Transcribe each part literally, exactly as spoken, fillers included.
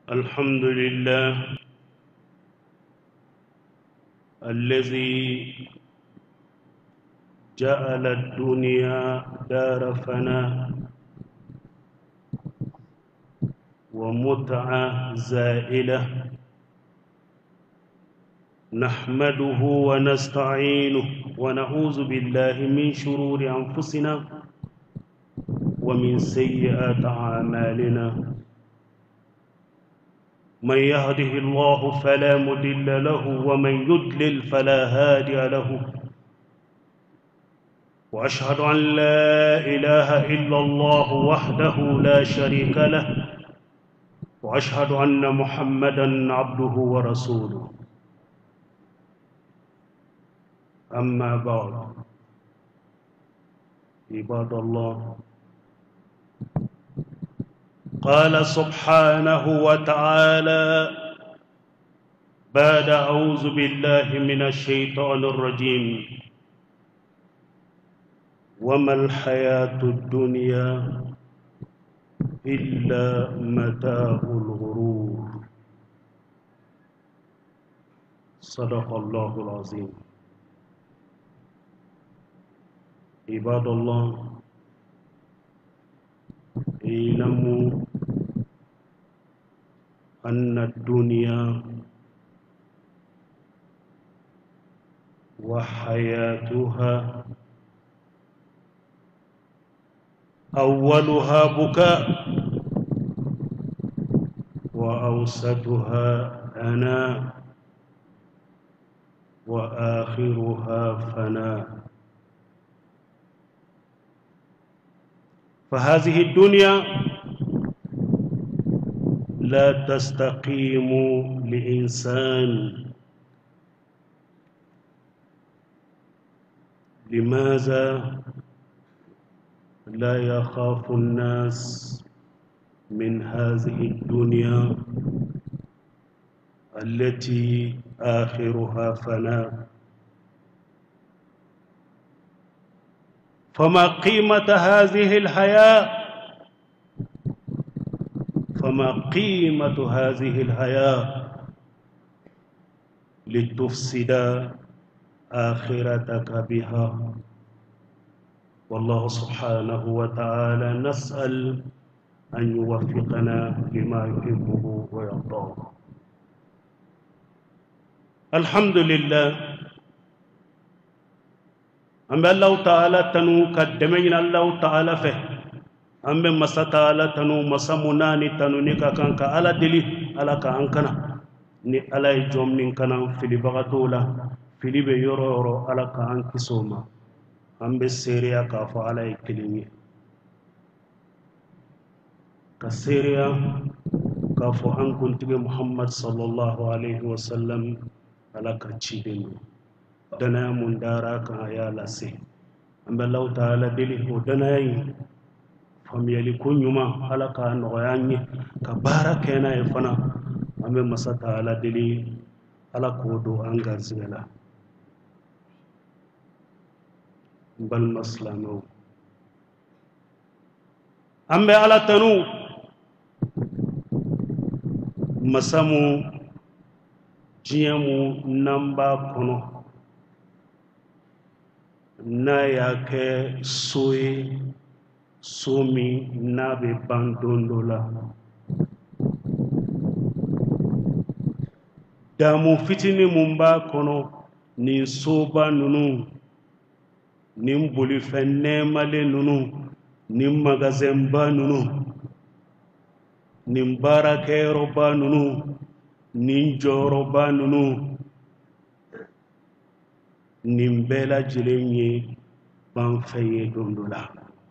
الحمد لله الذي جعل الدنيا دار فناء ومتعة زائلة، نحمده ونستعينه ونعوذ بالله من شرور أنفسنا ومن سيئات أعمالنا. من يهده الله فلا مضل له ومن يضلل فلا هادي له، وأشهد أن لا إله إلا الله وحده لا شريك له، وأشهد أن محمدًا عبده ورسوله. أما بعد، عباد الله، قال سبحانه وتعالى بعد أعوذ بالله من الشيطان الرجيم: وما الحياة الدنيا إلا متاع الغرور. صدق الله العظيم. عباد الله، اعلموا أن الدنيا وحياتها أولها بكاء وأوسطها أناء وآخرها فناء. فهذه الدنيا لا تستقيم لإنسان. لماذا لا يخاف الناس من هذه الدنيا التي آخرها فناء؟ فما قيمة هذه الحياة؟ فما قيمة هذه الحياة لتفسد آخرتك بها؟ والله سبحانه وتعالى نسأل أن يوفقنا لما يحبه ويرضاه. الحمد لله. أما الله تعالى تنو كدمين الله تعالى فيه أما مسا تعالى تنو مسا مناني تنو نكا كانك على دلي على كانكنا ni alay jom nin kanam fili bagatola fili be yoro yoro ala ka an kisoma ambe seriya ka fa alay kilimi ka seriya ka fa an kuntige Muhammad sallallahu alaihi wasallam ala ka chidin dana mun dara ka ya lase ambe law taala deli o dana yi famiyali kunyuma ala ka no yanyi ka baraka na e fana ambe masata ala deli ala kodo anga zela bal maslamo ambe ala tanu masamu jiyamu namba kono na yake soye somi nabe bandondola damu fitini mumba kono ni soba nunu ni mbuli fenne male nunu ni magazemba nunu ni mbarakero ba nunu ni njoro ba nunu ni mbela jilenye banfeye dondola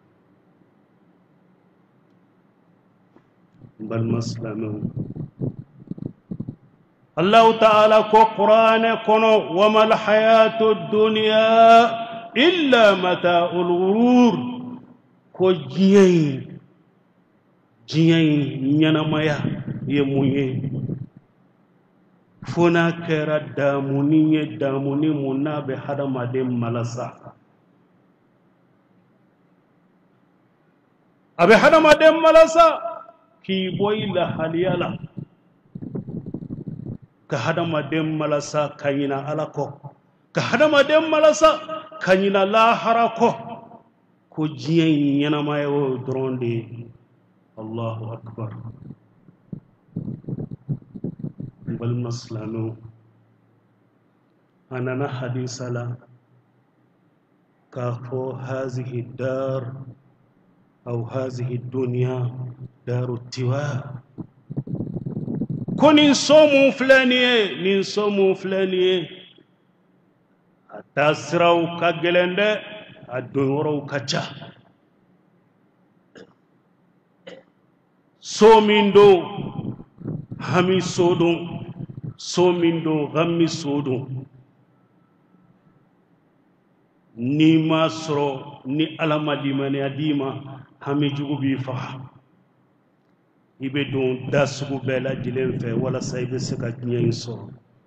bal maslamu. الله تعالى كو قرآن كنو وما الحياة الدنيا إلا متاع الغرور كو جيين جيين نينمايا يمويه فنا كرا داموني داموني منا بحرم دم ملسا أبي حرم دم ملسا كي بوي لحاليالا ka hadamaden malasa kanyina alako ka hadamaden malasa kanyina lahara ko ko jiyen yanama yo dronde Allahu akbar bal maslanu anana hadisala كافو هذه الدار أو هذه الدنيا دار التواء كن نصوموا فلانية نصوموا فلانية أتاسروا كجلند أدوروا كجا سوميندو همي سودو سوميندو غمي سودو ni masro ni alama dimani adima hami jugu bi fa ibe don dasugu bela dilen fe wala saybe seka nyen so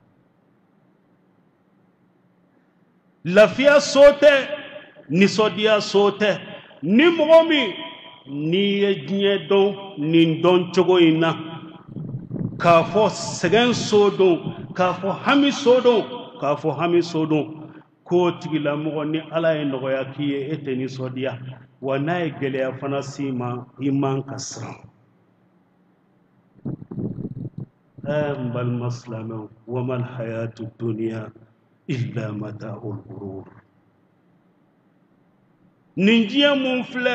lafia sote ni sodia sote ni momi ni yednye don ni don chogo ina ka fo segen sodo ka fo hami sodo ka fo hami sodo ko tigila mo ni ala en no ya kiye eteni sodia wana e gele ya fana sima iman kasra am bal maslama wa mal hayatu dunya illa mata'ul ghurur ninjia mon fle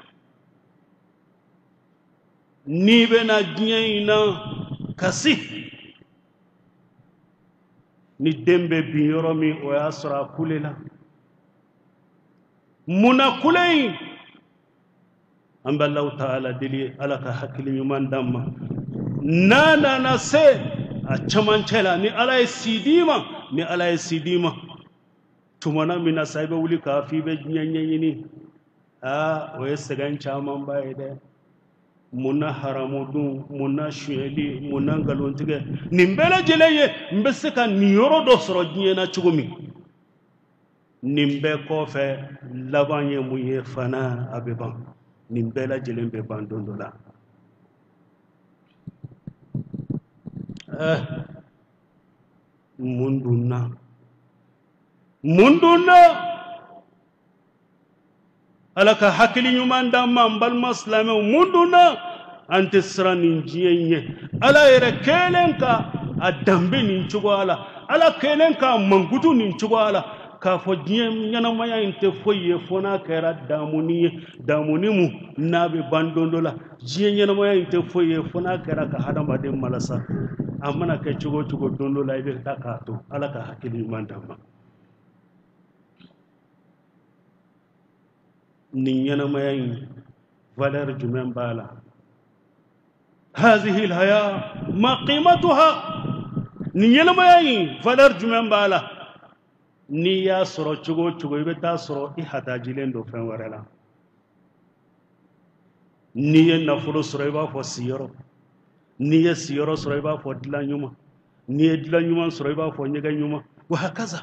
ni bena ina kasi ni dembe binyoro mi o yasra kulela muna kulay amba Allah ta'ala dili alaka hakili yuman damma nana na se a chamancela ni alay sidima ni alay sidima tumana mina saibe wuli ka fi be nyanyanyi a o yesagan chaman bayde muna haramudu muna shueli muna galontige nimbele jeleye mbeseka niyoro do soro jiena chugumi nimbe kofe labanye muye fana abeban nimbela jelembe bandondola eh munduna munduna alaka hakili nyumanda mambal maslame munduna ante srani njiyenye ala yere kelenka adambe ninchugo ala ala kelenka mangudu ninchugo ala ka fo jiem nyana maya inte foye fona kera damuni damunimu nabe bandondola jien nyana maya inte foye fona kera ka hadama de malasa amana ke chugo chugo dondola ibe takato alaka hakili nyumanda ma نيانا ماين فالر جمن بالا هذه الحياة ما قيمتها نيانا ماين فالر جمن بالا نيا سرو چگو چگو بتا سرو احتا جلن دو فن ورلا نيا نفرو سروا فو سيرو نيا سيرو سروا فو دلا نيوما نيا دلا نيوما سروا فو نيغا نيوما وهكذا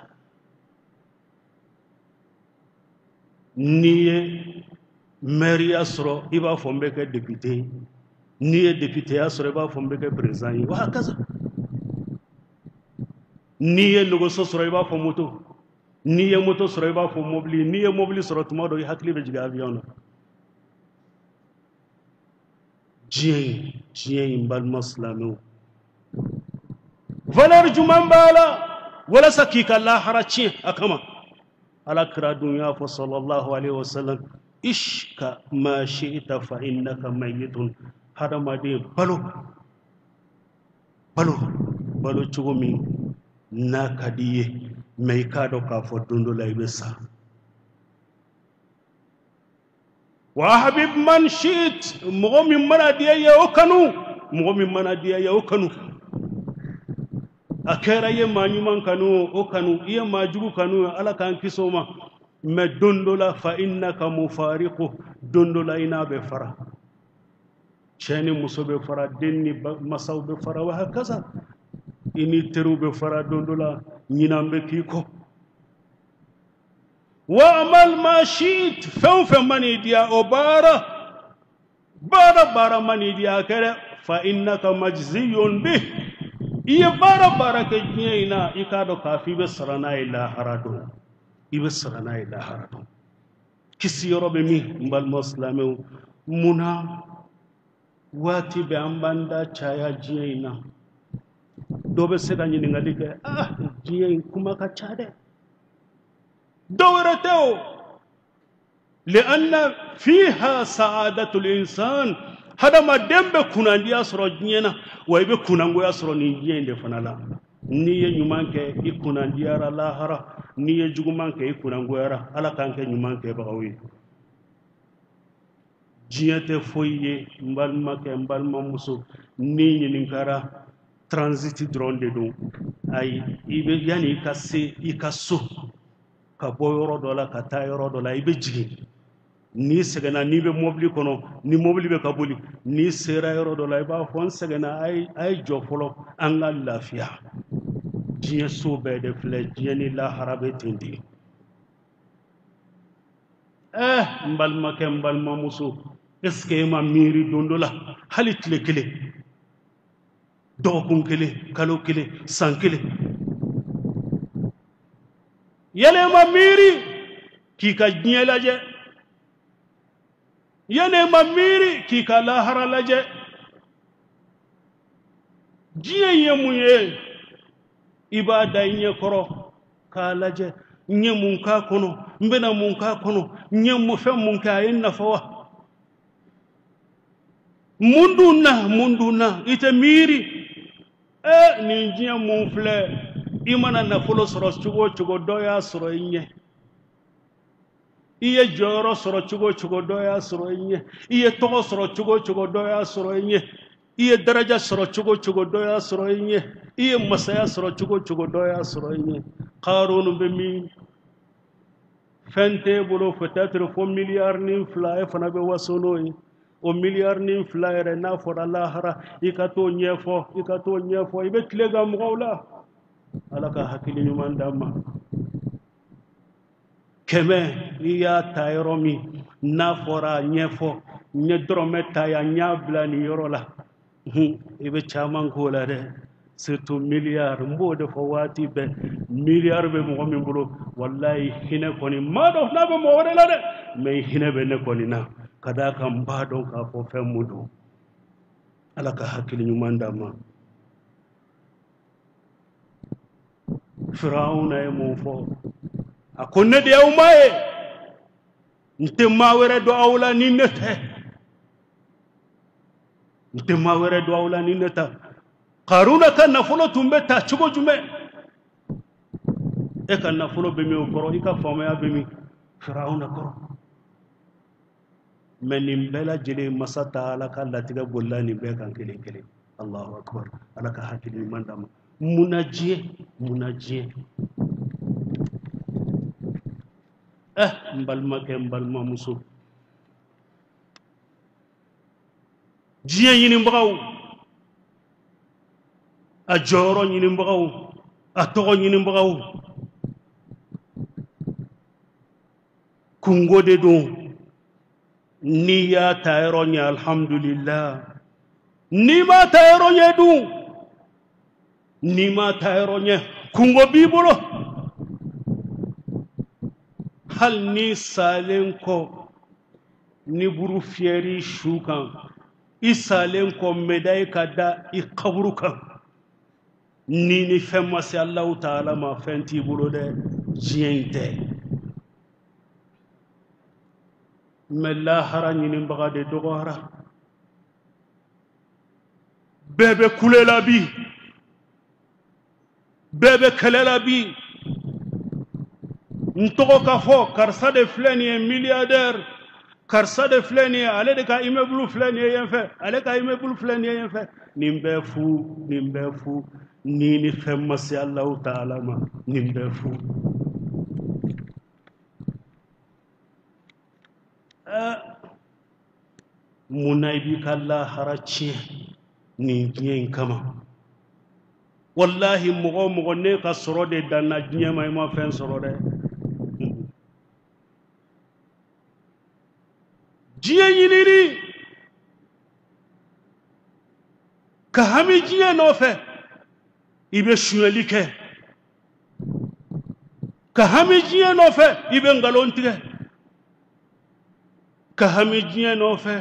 niye maire asro iba fombe ke député niye député asro iba fombe ke président wa kaza niye logo so sro iba fo moto niye moto sro iba fo mobili niye mobili sro tuma do hakli be jiga avion jien jien bal maslamo valeur jumambala wala sakika la harachi akama على كرا دنيا صلى الله عليه وسلم إشك ما شئت فإنك ميت هذا ما دي بلو بلو بلو تشومي ناكديه ميكادو كافو دوندو لايبسا وحبيب من شئت مغمي منا دي يوكنو مغمي منا دي يوكنو akera ye manyuman kanu o kanu ye majugu kanu ala kan kisoma me dondola fa innaka mufariqu dondola ina be fara cheni musobe fara denni masaw be fara wa hakaza ini teru be fara dondola nyinambe kiko wa amal ma shit fam fam mani dia obara bara bara mani dia kare fa innaka majziyun bih iya bara bara ke diɲɛ in na i k'a dɔn k'a fɔ i bɛ sara n'a ye lahara don i bɛ sara n'a ye lahara don kisi yɔrɔ bɛ min n balima silamɛw munna waati bɛ an b'an da caya diɲɛ in na dɔ bɛ se ka ɲininkali kɛ ah diɲɛ in kuma ka ca dɛ dɔ wɛrɛ tɛ o li'anna fiha sa'adatul insan hadamaden bɛ kunnandiya sɔrɔ diɲɛ na wa i bɛ kunnangoya sɔrɔ nin diɲɛ in de fana la n'i ye ɲuman kɛ i kunnandiyara lahara n'i ye juguman kɛ i kunnangoyara ala k'an kɛ ɲuman kɛbagaw ye diɲɛ tɛ foyi ye n balimakɛ n balimamuso n'i ɲininkara transit dɔrɔn de don ayi i bɛ yanni i ka se i ka so ka bɔ yɔrɔ dɔ la ka taa yɔrɔ dɔ la i bɛ jigin n'i sɛgɛnna n'i bɛ mobili kɔnɔ ni mobili bɛ ka boli n'i sera yɔrɔ dɔ la i b'a fɔ n sɛgɛnna a ye a ye jɔ fɔlɔ an ka lafiya diɲɛ so bɛɛ de filɛ diɲɛ ni lahara bɛ ten de ɛ n balimakɛ n balimamuso est-ce que e ma miiri don dɔ la hali tile kelen dɔgɔkun kelen kalo kelen san kelen yɛlɛ e ma miiri k'i ka diɲɛ lajɛ yɛlɛ e ma miiri k'i ka lahara lajɛ diɲɛ ye mun ye i b'a da i ɲɛ kɔrɔ k'a lajɛ n ye mun k'a kɔnɔ n bɛna mun k'a kɔnɔ n ye fɛn mun kɛ a ye nafa wa mun dun na mun dun na i tɛ miiri ɛ nin diɲɛ mun filɛ i mana nafolo sɔrɔ cogo o cogo dɔ y'a sɔrɔ i ɲɛ i ye jɔyɔrɔ sɔrɔ cogo o cogo dɔ y'a sɔrɔ i ɲɛ i ye tɔgɔ sɔrɔ cogo o cogo dɔ y'a sɔrɔ i ɲɛ i ye daraja sɔrɔ cogo o cogo dɔ y'a sɔrɔ i ɲɛ i ye masaya sɔrɔ cogo o cogo dɔ y'a sɔrɔ i ɲɛ Karunu bɛ min fɛn t'e bolo peut-être fo miliyari ni fila e fana bɛ waso n'o ye o miliyari ni fila yɛrɛ n'a fɔra lahara i ka t'o ɲɛfɔ i ka t'o ɲɛfɔ i bɛ tile ka mɔgɔw la ala ka hakili ɲuman d'an ma kɛmɛ i y'a ta yɔrɔ min n'a fɔra ɲɛfɔ n ye dɔrɔmɛ ta yan n y'a bila nin yɔrɔ la i bɛ caman k'o la dɛ surtout miliyari n b'o de fɔ waati bɛɛ miliyari bɛ mɔgɔ min bolo walayi hinɛ kɔni maa dɔn n'a bɛ mɔgɔ wɛrɛ la dɛ mais hinɛ bɛ ne kɔni na ka d'a kan n b'a dɔn k'a fɔ fɛn mun don ala ka hakili ɲuman d'an ma Firawuna ye mun fɔ a ko ne de y'aw ma ye n tɛ maa wɛrɛ dɔn aw la ni ne tɛ n tɛ maa wɛrɛ dɔn aw la ni ne tɛ Karuna ka nafolo tun bɛ ta cogo jumɛn e ka nafolo bɛ min o kɔrɔ i ka faamaya bɛ min Firawuna kɔrɔ mais nin bɛɛ lajɛlen masa ta ala ka latigɛ bolila nin bɛɛ kan kelen kelen Allahu akbar ala ka hakili ɲuman d'an ma munna diɲɛ munna diɲɛ eh n balimakɛ n balimamuso diɲɛ ɲinibagaw a jɔyɔrɔ ɲinibagaw a tɔgɔ ɲinibagaw kungo de don n'i y'a ta yɔrɔ ɲɛ alhamdulillah n'i ma ta yɔrɔ ɲɛ dun n'i ma ta yɔrɔ ɲɛ kungo b'i bolo hali ni salen kɔ ni buru fiyɛri su kan i salen kɔ médaille ka da i kaburu kan ni ni fɛn ma se Allahu Taala ma fɛn t'i bolo dɛ diɲɛ in tɛ mais lahara ɲinibaga de dɔgɔyara bɛɛ bɛ kule la bi bɛɛ bɛ kɛlɛ la bi n tɔgɔ ka fɔ karisa de filɛ nin ye milliardaire karisa de filɛ nin ye ale de ka immeuble filɛ nin ye yen fɛ ale ka immeuble filɛ nin ye yen fɛ nin bɛɛ fu nin bɛɛ fu ni ni fɛn ma se Allahu Taala ma nin bɛɛ fu munna i b'i ka lahara tiɲɛ nin diɲɛ in kama wallahi mɔgɔ mɔgɔ ne ka sɔrɔ de danna diɲɛ ma i ma fɛn sɔrɔ dɛ diɲɛ ɲinini ka hami diɲɛ nɔfɛ ibe shueli ke ka hami jiye no fe ibe ngalon tige ka hami jiye no fe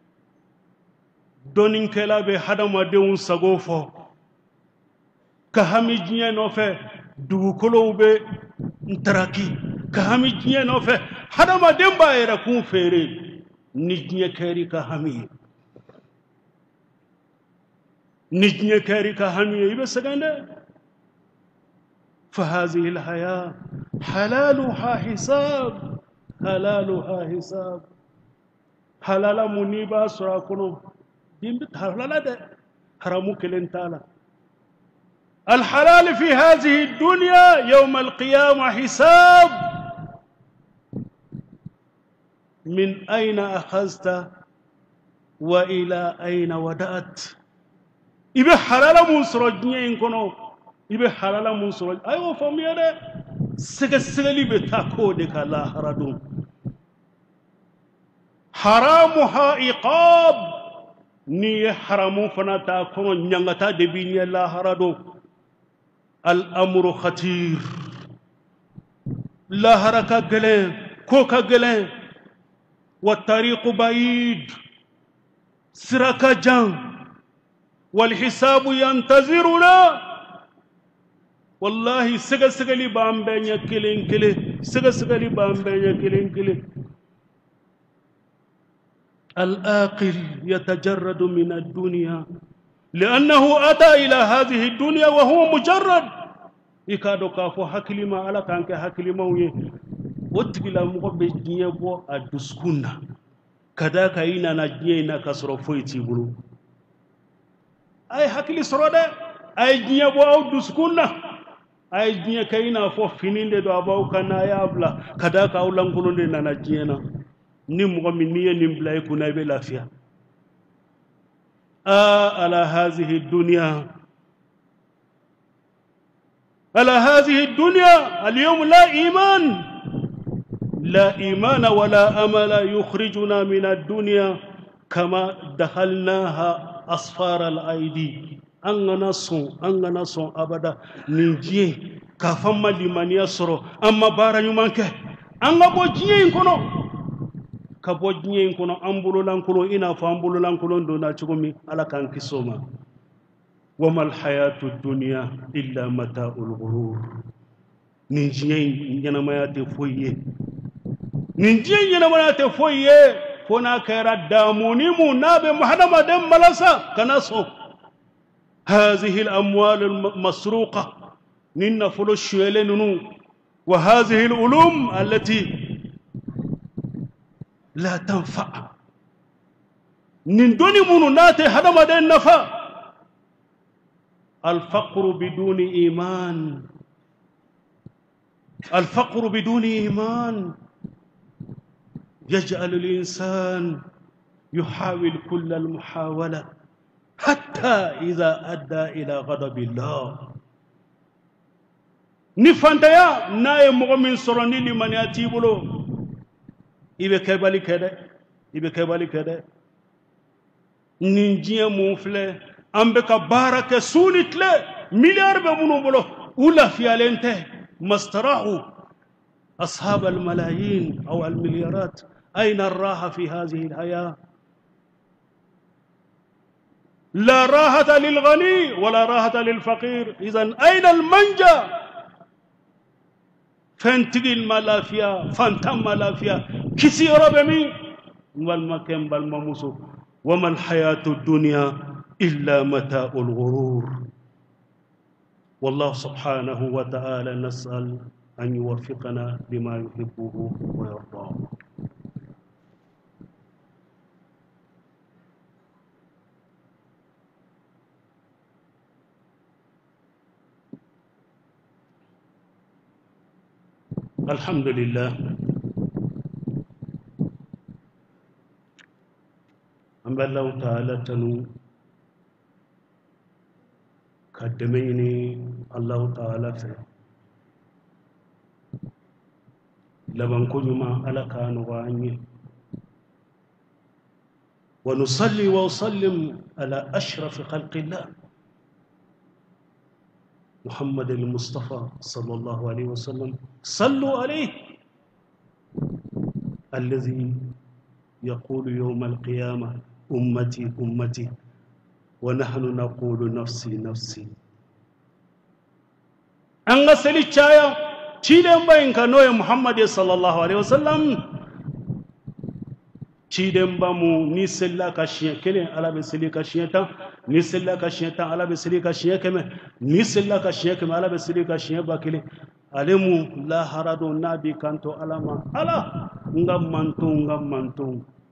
donin kela be hadama deun sago fo ka hami jiye no fe dugukolo be ntaraki ka hami jiye no fe hadama demba era kun fere ni jiye keri ka hami ni jiye keri ka hami ibe sagande فهذه الحياة حلالها حساب حلالها حساب حلال منيبا سراكنو دين حلال ده حرامو كلن تعالى الحلال في هذه الدنيا يوم القيامة حساب من أين أخذت وإلى أين ودأت إبه حلال منصرجين كنو ibe halala mun soro ayo famiya de sega segeli be tako de kala haradum haramuha iqab ni haramu fanata kono nyangata de bi ni la harado al amru khatir la haraka gele ko ka gele wa tariqu ba'id siraka jan wal hisabu yantaziruna والله سجى سجلي بامبينيا كلين كلي سجى سجلي بامبينيا كلين كلي الآقل يتجرد من الدنيا لأنه أتى إلى هذه الدنيا وهو مجرد يكادو كافو حكلي ما على كانك حكلي ما ويه وتقول مقبل الدنيا بو أدسكونا كذا كاينا نجينا كسر فويتي برو أي حكلي سرودة أي الدنيا بو أدسكونا ay jinya kayina fo fininde do abaw kana yabla kada ka ulankulunde nana jena ni mo mi niye nim blay kuna be lafiya a ala hadhihi dunya ala hadhihi dunya اليوم لا ايمان لا ايمان ولا امل يخرجنا من الدنيا كما دخلناها اصفار الايدي angana son angana son abada ninjie ka famma limaniya soro amma bara nyumanke anga bo jiye kono ka bo jiye kono ambulo lankulo ina fa ambulo lankulo do na chugumi ala kan kisoma wamal hayatu dunya illa mata'ul ghurur ninjie nyana mayate foye ninjie nyana mayate foye fona kaira damuni mu nabe muhammad dem malasa kanaso هذه الأموال المسروقة نين فلوس شويلنو وهذه العلوم التي لا تنفع نين دوني منونات هذا ما دين نفع الفقر بدون إيمان الفقر بدون إيمان يجعل الإنسان يحاول كل المحاولة حتى إذا أدى إلى غضب الله نفانتيا ناي مؤمن سرني لمن ياتي بلو إبه كبالي كده إبه كبالي كده نينجيه موفله أمبك بارك سونيت له مليار بمنو بلو ولا في علنته مستراحوا أصحاب الملايين أو المليارات أين الراحة في هذه الحياة لا راحة للغني ولا راحة للفقير إذن أين المنجا فانتقل ملافيا فانتم ملافيا كسير بمين والمكان بالممسو وما الحياة الدنيا إلا متاع الغرور والله سبحانه وتعالى نسأل أن يوفقنا لما يحبه ويرضاه الحمد لله أم الله تعالى تنو قدميني الله تعالى في لمن كنما على كان وعني ونصلي وسلم على أشرف خلق الله محمد المصطفى صلى الله عليه وسلم صلوا عليه الذي يقول يوم القيامة أمتي أمتي ونحن نقول نفسي نفسي أنغا سلي تشايا تشيدن باين كانوي محمد صلى الله عليه وسلم تشيدن بامو ني سلا كاشين كلين على بسلي كاشين تا ني سلا كاشين تا على بسلي كاشين كم ني سلا كاشين كم على بسلي كاشين باكلي علمو لا هرادو نبي كانتو علما على ngam mantu ngam mantu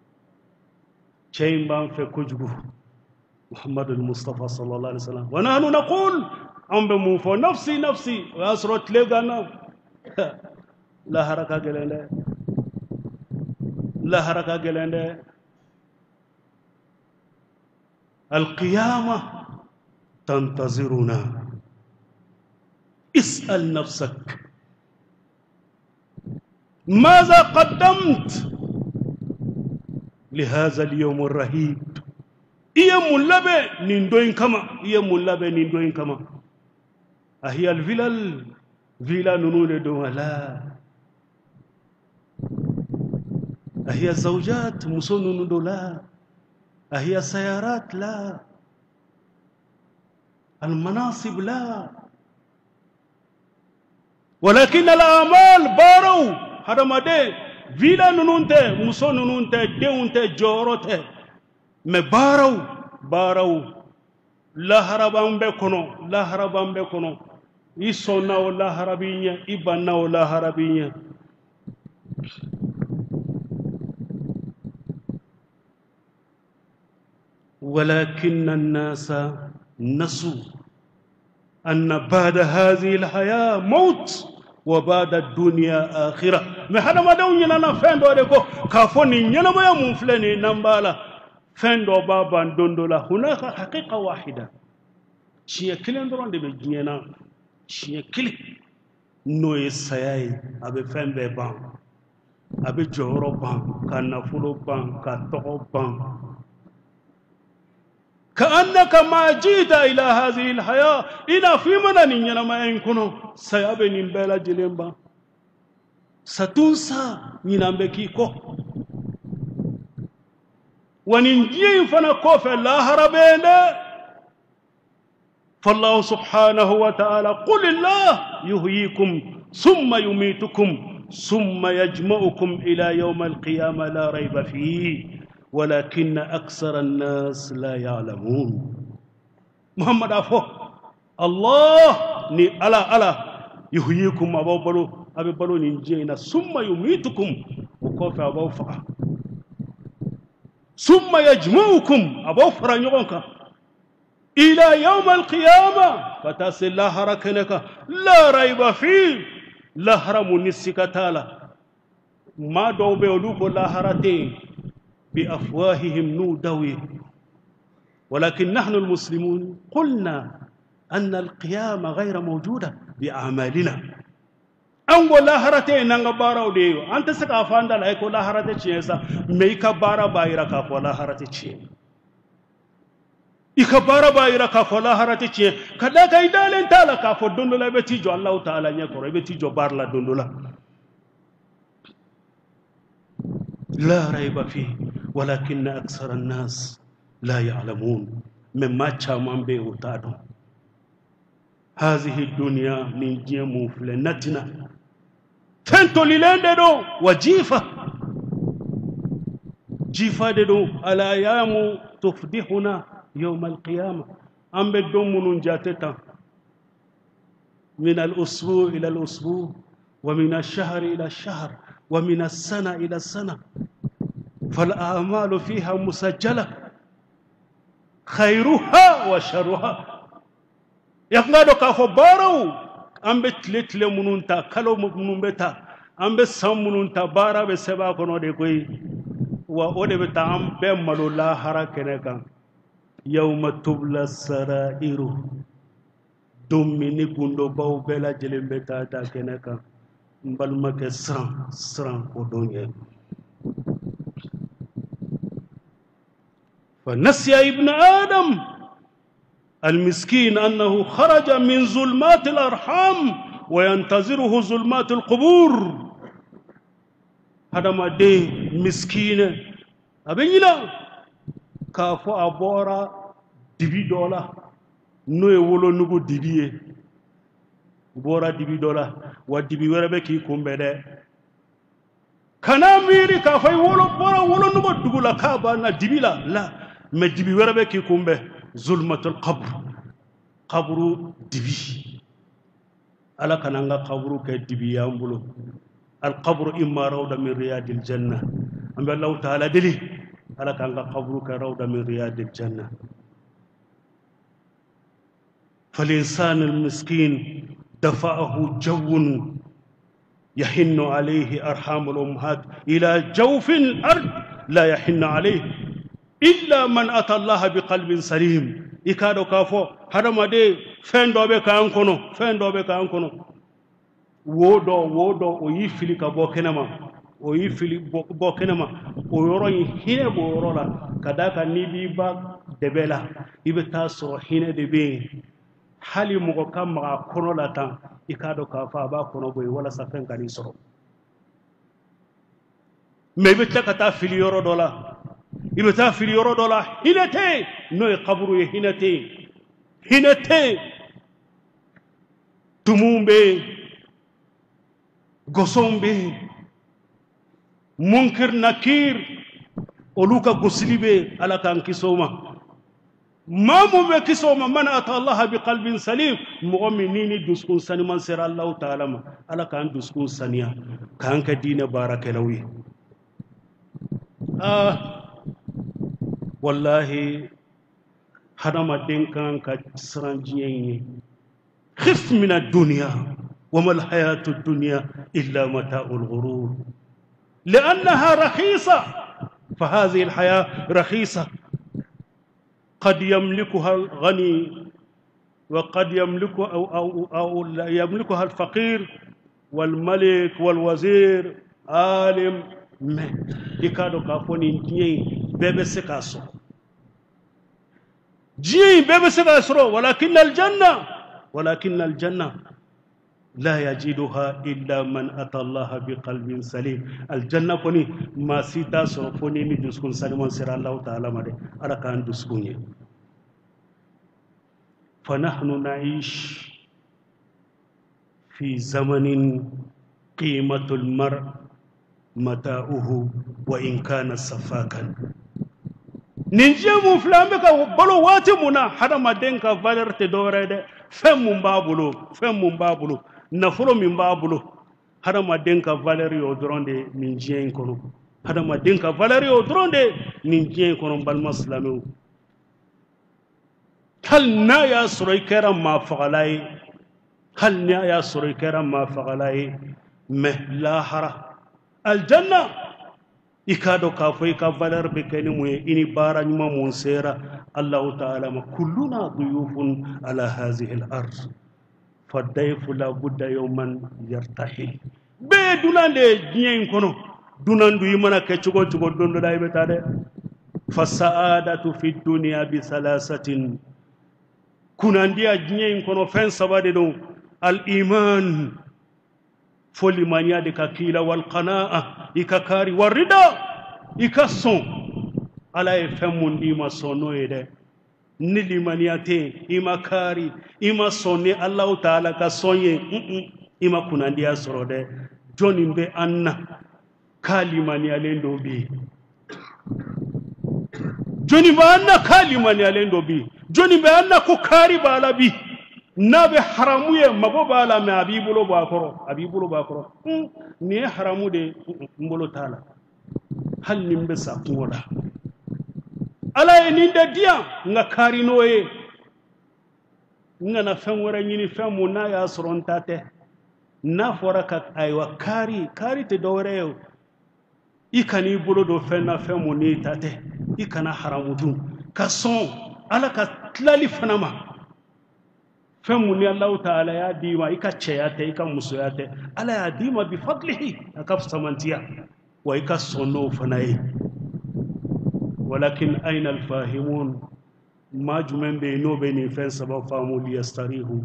chain bam fe kujugu محمد المصطفى صلى الله عليه وسلم ونحن نقول أم بموفو نفسي نفسي وأسرت لغانا لا حركة جلنا لا حركة جلنا القيامة تنتظرنا اسأل نفسك ماذا قدمت لهذا اليوم الرهيب إيه ملابة نندوين كما إيه ملابة نندوين كما أهي الفيلال فيلا ننول دولا أهي الزوجات مسون ندولا أهي السيارات لا المناصب لا ولكن الأعمال بارو هذا ما ده فيلا ننونته مسون ننونته ديونته جوروته me baraw baraw la haraban be kono la haraban be kono isona o la harabinya ibana o la harabinya ولكن الناس نسوا أن بعد هذه الحياة موت وبعد الدنيا آخرة ما هذا ما دون ينانا فين دوركو كافوني ينانا ما يمفلني نمبالا فندو بابا دوندولا هناك حقيقة واحدة شيء كلين درون دي بجينا شيء كلي نوي سياي أبي فن بان أبي جورو بان كنافلو بان كتوغو بان كأنك ما جيت إلى هذه الحياة إنا في منن ينما ما ينكونو سيابي نمبلا جلين بان ستنسى ينامبكي كو وننجي فنكوف لا هربين فالله سبحانه وتعالى قل الله يحييكم ثم يميتكم ثم يجمعكم إلى يوم القيامة لا ريب فيه ولكن أكثر الناس لا يعلمون محمد أفو الله ني ألا ألا يحييكم أبو بلو أبو بلو ننجينا ثم يميتكم وكوف أبو فقه ثم يجمعكم أبو فرانيونك إلى يوم القيامة فتاسل لا هركنك لا ريب فيه لا هرم نسك تالا ما دو بيولوك لا هرتين بأفواههم نودوي ولكن نحن المسلمون قلنا أن القيامة غير موجودة بأعمالنا أنغو لا هرتي نانغ باراو ديو أنت سكا فاندا لا يكو لا هرتي تشيسا ميكا بارا بايرا كافو لا هرتي تشي إكا بارا بايرا كافو لا هرتي تشي كدا كايدالين تالا كافو دوندولا بتيجو الله تعالى نيكورو بتيجو بارلا دوندولا لا ريب فيه ولكن أكثر الناس لا يعلمون مما تشامن بيوتادو هذه الدنيا من جيمو فلنتنا فانتو للاندو وجيفة جيفة دو على أيام تفضحنا يوم القيامة أم بدوم ننجاتتا من الأسبوع إلى الأسبوع ومن الشهر إلى الشهر ومن السنة إلى السنة فالأعمال فيها مسجلة خيرها وشرها يفنادو كافو بارو أمبي تلت لمنونتا كالو منونبتا أمبي سامنونتا بارا بسبا كنو دي كوي وأودي بتا أمبي ملو لا حركنكا يوم تبلى السرائر دوميني كندو باو بلا جلم بتا تا كنكا مبالمك سران سران ودوني فنسي ابن آدم المسكين أنه خرج من ظلمات الأرحام وينتظره ظلمات القبور. هذا ما دي مسكين أبينا كافو أبورا دبي دولا نوي ولو نغو دبي بورا دبي دولا ودبي وربكي كومبدا كنا ميري كافاي ولو بورا ولو نغو دغلا كابا نا دبي لا لا ما دبي وربكي كومبه ظلمة القبر قبر دبي على كنانغا قبر كدبي يامبلو القبر إما روضة من رياض الجنة أم الله تعالى دلي على كنانغا قبر كروضة من رياض الجنة. فالإنسان المسكين دفعه جو يحن عليه أرحام الأمهات إلى جوف الأرض لا يحن عليه إلا من أتى الله بقلب سليم. إكادو كافو هذا ما دي فين دوبي كانكونو فين دوبي كانكونو وودو وودو ويفلي كبو كنما ويفلي بو كنما ويورو هنا بورولا كداكا نيبي با دبلا يبتاسو هنا دبي hali mugo kam ma kono la tan ikado ka fa ba kono boy wala sa fen kali soro me be takata fili yoro dola ibe ta fili yoro dola hinate no e qabru e hinate hinate tumumbe gosombe munkir nakir oluka goslibe ala kan kisoma ما مو بكسوما من أتى الله بقلب سليم مؤمنين دسكون سني من سر الله تعالى ما على كان دسكون سنيا كان كدين بارك لوي آه والله هذا ما دين كان كسرانجيني خف من الدنيا وما الحياة الدنيا إلا متاع الغرور لأنها رخيصة فهذه الحياة رخيصة قد يملكها الغني وقد يملكها أو, أو, أو يملكها الفقير والملك والوزير عالم ما يكادو كافوني جي بيبي سكاسو جي بيبي سكاسو ولكن الجنة ولكن الجنة لا يجدها إلا من أتى الله بقلب سليم. الجنة كوني ما سيتا سوفوني ندسكون سليمان سر الله تعالى مده على كان دسكوني. فنحن نعيش في زمن قيمة المرء متاعه وإن كان سفاكا. نجيم فلامك بلو واتمنا هذا ما دينك فالر تدوري ده فم بابلو فم بابلو nafolo min b'a bolo hadamaden ka valeur y'o dɔrɔn de nin diɲɛ in kɔnɔ hadamaden ka valeur y'o dɔrɔn de nin diɲɛ in kɔnɔ balima silamɛw hali n'a y'a sɔrɔ i kɛra maafagala ye hali n'a y'a sɔrɔ i kɛra maafagala ye mais lahara aljanna i k'a dɔn k'a fɔ i ka valeur bɛ kɛ ni mun ye i ni baara ɲuman mun sera Allahu ta'ala ma kulluna duyufun ala hazihi al-ard فالضيف لا بد يوما يرتحل بدون دين كونو دون دو يمنا كچغو چغو دوندو داي بتاده فالسعاده في الدنيا بثلاثه كنانديا دين كونو فين سبade دو الايمان فولمانيا دكاكيلا والقناعه يكاكاري والرضا يكسون على يفهمون دي ما سونو يده nili maniate ima kari ima sonne Allah Ta'ala ka sonye ima kunandia sorode joni mbe anna kali maniale ndobi joni mbe anna kali maniale ndobi joni mbe anna ko kari bala bi nabe haramuye mago bala me abibulo bakoro abibulo bakoro ni haramu de mbolo tala hal nimbe sakungoda ala eninda dia nga kari noye nga na fen wara nyini fen mu na ya sorontate na fora ka aywa kari kari te dowre ikani bolo do fen na fen mu ni tate ikana haramutu ka son ala ka tlali fanama fen mu ni Allah Ta'ala ya dima ika cheyate ika musoyate ala ya dima bi fadlihi akaf samantiya wa ika sonno fanaye ولكن أين الفاهمون ما جمن بينو بين فين سبب فامو ليستريحوا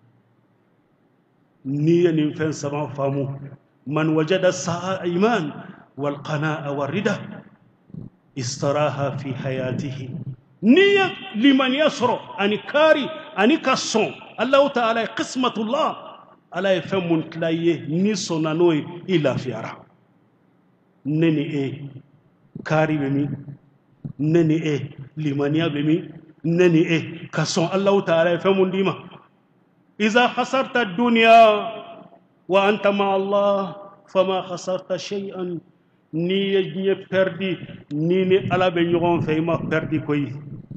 نية نفين سبب فامو من وجد السعادة إيمان والقناعة والرضا استراها في حياته نية لمن يسر أن كاري أن كسون الله تعالى قسمة الله على يفهم تلايه نيسونا نوي إلا في أرى نني إيه كاري بمي نني إيه لمن يبمي نني إيه كسون الله تعالى يفهم ديما إذا خسرت الدنيا وأنت مع الله فما خسرت شيئا ni ye perdi ni ni ala be ñogon fe ma perdi koy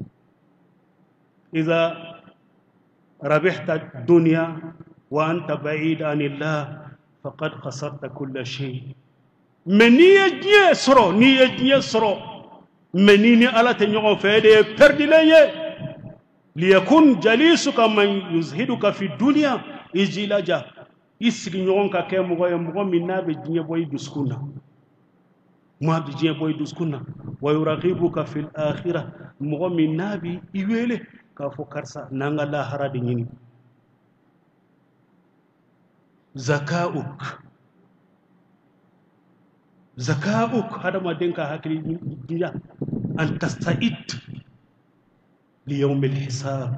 iza rabihta dunya wa anta ba'id anillah faqad khasarta kull shay mais ni ye soro ni ye soro mais ni ni ala te ñogon fe de perdi leye liyakun jalisuka man yuzhiduka fi dunya ijilaja isigi ñogon ka ke mo mo minna be ñe boy duskuna ما بيجي بوي دوسكنا ويراقبك في الآخرة مغمي النبي يويله كافو كرسا نانغا لا هرا ديني زكاؤك زكاؤك هذا ما دينك هكذا ديا أن تستعد ليوم الحساب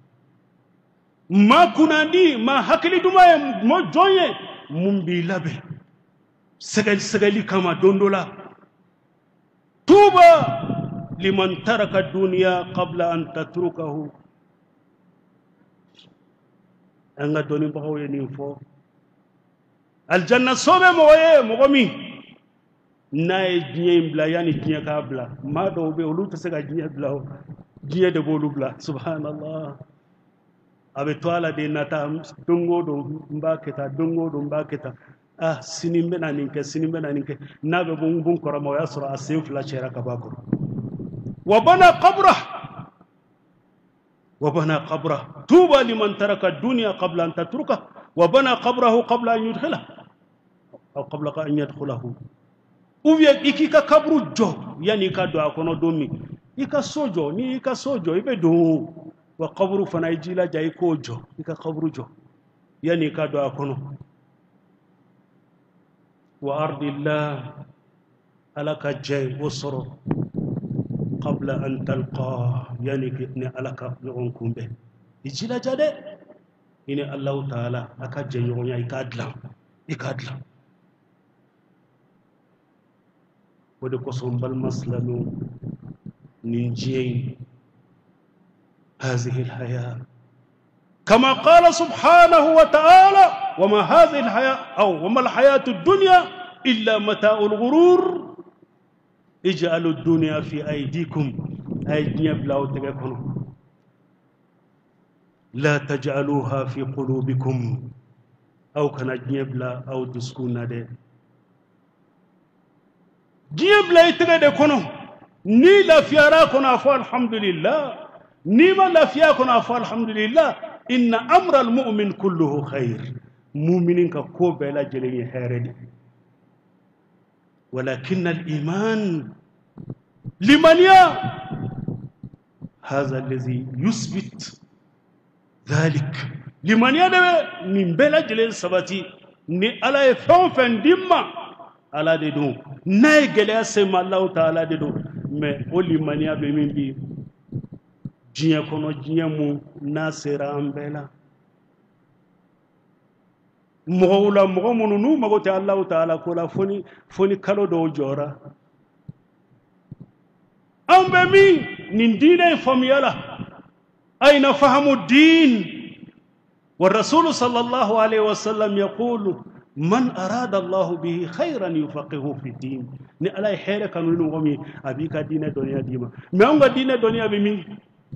ما كنا دي ما هكذا دما ما جوي ممبي لبه سجل سجلي كما دوندولا توبة لمن ترك الدنيا قبل أن تتركه أنا دوني بقول ينفو الجنة صوبة مويه مغمي ناي جيم بلا يعني جيم كابلا ما دو بيقولوا تسقى جيم بلا جيم دبولو بلا سبحان الله أبي توالا دي نتا دونغو دو مباكتا دونغو دو مباكتا ah sinimbe na ninke sinimbe na ninke nabe bungun koramo yasra asim fla chera kabako wa bana qabra wa bana qabra tuba liman taraka ad-dunya qabla an tatruka wa bana qabrahu qabla an yudkhila aw qabla an yadkhulahu uviya ikika kabru jo yani ka do akono domi ika sojo ni ika sojo ibe do wa qabru fana ijila jay ko jo ika qabru jo yani ka do akono وأرض الله ألك جاي وصر قبل أن تلقاه يعني كني ألك يغنكم به يجي لا جده إن الله تعالى أك جاي يغني يكادلا يكادلا ودكسم بالمسلم ننجي هذه الحياة كما قال سبحانه وتعالى وما هذه الحياة أو وما الحياة الدنيا إلا متاع الغرور اجعلوا الدنيا في أيديكم أيدي بلاو تجاكم لا تجعلوها في قلوبكم أو كان جيبلا أو تسكون ده جيبلا يتجاكم ني لا فياراكم أفوا الحمد لله ني ما لا فياكم أفوا الحمد لله إن أمر المؤمن كله خير مؤمنين كوبا لا جلين هارد ولكن الإيمان لمن يا هذا الذي يثبت ذلك لمن يا من بلا جلين سباتي ني على فون فن ديما على ددو ناي جليا سما الله تعالى ددو mais o limaniya be min bi jinya kono jinya mu nasira ambela mogola mogo munu nu mago ta Allah taala ko la foni foni kalo do jora ambe min nin dina famiyala aina fahamu din والرسول صلى الله عليه وسلم يقول من أراد الله به خيرا يفقهه في الدين ني على خير كانوا نغمي أبيك دين الدنيا ديما ما هو دين الدنيا بمين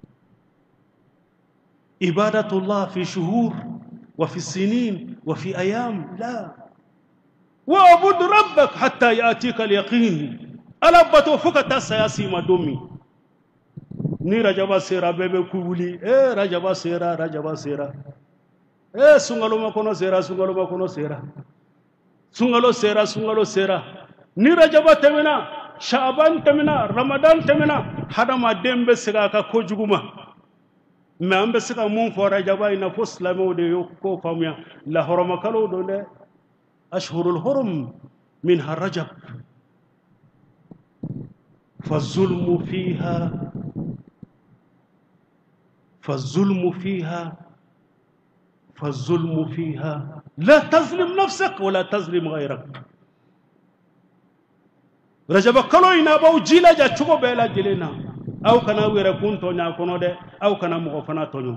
عبادة الله في شهور وفي السنين وفي أيام لا وعبد ربك حتى يأتيك اليقين ألا بتوفك تسياسي مدومي ني رجبا سيرا بيبي كولي إيه رجبا سيرا رجبا سيرا eh sungalo makono sera sungalo makono sera sungalo sera sungalo sera ni rajaba temena shaaban temena ramadan temena hada ma dembe sega ka ko juguma ما أم بس كمون فورا جباي نفوس لمو دي يوكو فاميا لا هرم كلو دون أشهر الهرم منها رجب فالظلم فيها فالظلم فيها فالظلم فيها لا تظلم نفسك ولا تظلم غيرك رجب كلو ينابو جيلا جا تشوكو بيلا جيلنا أو كنا ويركون تونيا كونو دي أو كنا مغفنا تونيو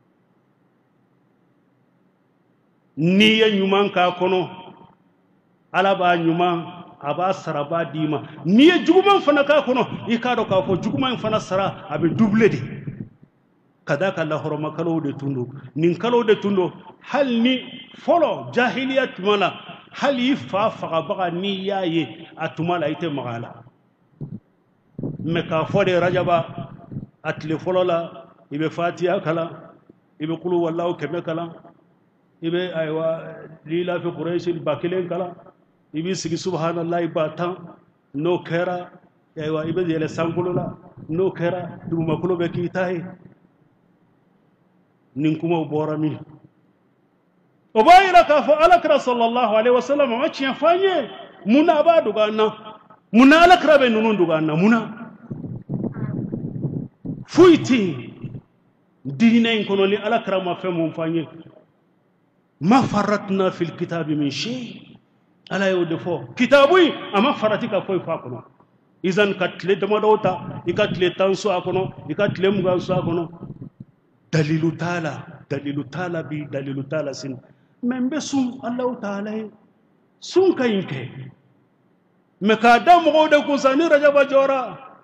نية نيمان كا كونو على با نيمان أبا سرابا ديما نية جومان فنا كا كونو يكادو كا فو جومان فنا سرا أبي دوبلي دي كذاك الله هرم كلو دي تندو نين كلو دي تندو هل ني فولو جاهلية مالا هل يفا فغبغا نية أتمالا يتي مغالا مكا فودي رجبا أتلي فولو لا إبي فاتيا كلا إبي قلو والله كمي كلا إبي أيوا ليلا في قريش الباكلين كلا إبي سيكي سبحان الله إباتا نو كيرا أيوا إبي ديالي سانكولو لا نو كيرا دو مكولو بكي تاهي ننكما بورامي وبايرا كافو ألكرا صلى الله عليه وسلم وچيا فاني منا با دوغانا منا ألكرا بنونون دوغانا منا فويتي دينين كونو لي ألكرا ما فهمون فاني ما فرطنا في الكتاب من شيء ألا يودفو كتابي أما فرطيك فوي فاكونو إذن كتلي دمدوتا إكتلي تنسو أكونو إكتلي مغانسو أكونو دليل تعالى دليل تعالى بي دليل تعالى سن من بسون الله تعالى سون كاينك مكادم غودا كوساني رجب جورا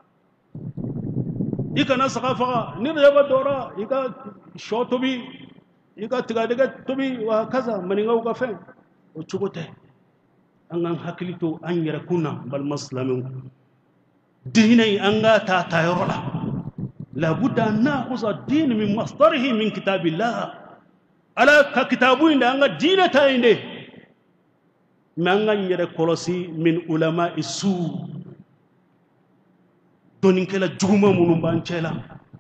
إيكا نسقافا نرجب دورا إيكا شوتوبي إيكا تغادغا توبي وهكذا منيغاو كافين وتشوكوتي أنغان حكليتو أن يركونا بالمسلمين ديني أنغا تاتايرولا لابد أن نأخذ الدين من مصدره من كتاب الله على كتابين أن الدين تاينه من غير كولوسي من علماء السوء دونين كلا جوما منو بانچلا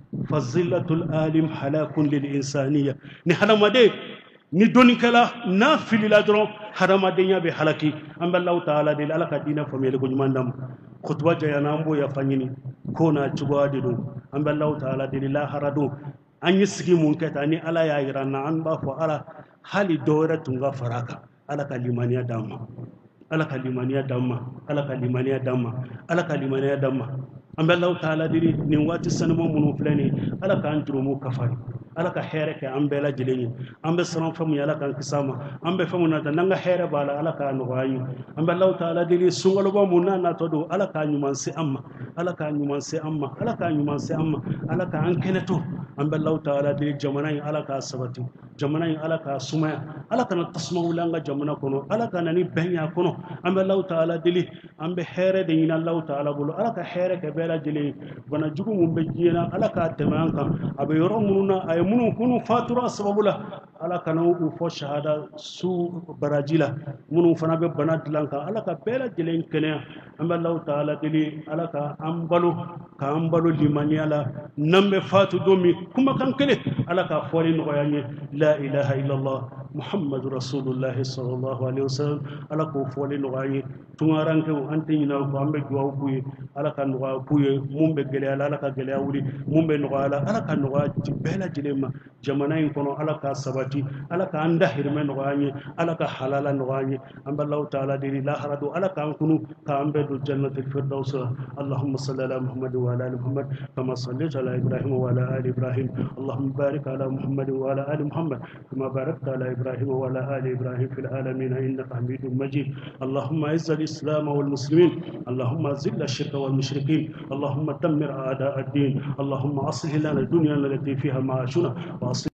فضيلة العالم هلاك للإنسانية نحن ما دي ni doni kala na filila dron harama denya be halaki amba Allah taala de alaka dina famele ko nyumandam khutba jayana ambo ya fanyini kona chugwa de do amba Allah taala de la harado anyi sigi mun keta ni ala ya irana an ba fo ala hali dora tunga faraka ala kalimaniya damma ala kalimaniya damma ala kalimaniya damma ala kalimaniya damma amba Allah taala de ni wati sanmo munu flani ala kan jurumu kafari ala ka here ke ambela jileni ambe salam famu yala kan kisama ambe famu na nanga here bala ala ka no wayi ambe Allah taala dili sungolo bo munna na todo ala ka nyuman se amma ala ka nyuman se amma ala ka nyuman se amma ala ka an keneto ambe Allah taala dili jamanai ala ka sabati jamanai ala ka sumaya ala ka tasma ulanga jamana kono ala ka nani benya kono ambe Allah taala dili ambe here de ina Allah taala bulu ala ka here ke bela jili bana jugu mumbe jina ala ka temanka abe yoro mununa ay munu kunu fatura sababula ala kana u fo shahada su barajila munu fana be banadlanka ala ka bela jelen kenya amba Allah taala dili ala ka ambalu ka ambalu limaniala nambe fatu domi kuma kan kele ala ka fori no yanye la ilaha illa Allah muhammadu rasulullah sallallahu alaihi wasallam ala ko fori no yanye tumaranke ante ina ko ambe duwa kuye ala ka no kuye mumbe gele ala ka gele awuri mumbe no ala ala ka no bela jilema jamana in kono ala ka sabati ala ka anda hirme no ganye ala ka halala no ganye amba Allah taala diri la haradu ala ka kunu ka ambe do jannatul firdaus allahumma salli ala muhammad wa ala ali muhammad kama sallaita ala ibrahim wa ala ali ibrahim allahumma barik ala muhammad wa ala ali muhammad kama barakta ala ibrahim wa ala ali ibrahim fil alamin innaka hamidum majid allahumma izz al islam wal muslimin allahumma zil ash-shirka wal mushrikin allahumma dammir a'da ad-din allahumma aslih lana dunyana التي فيها معاشنا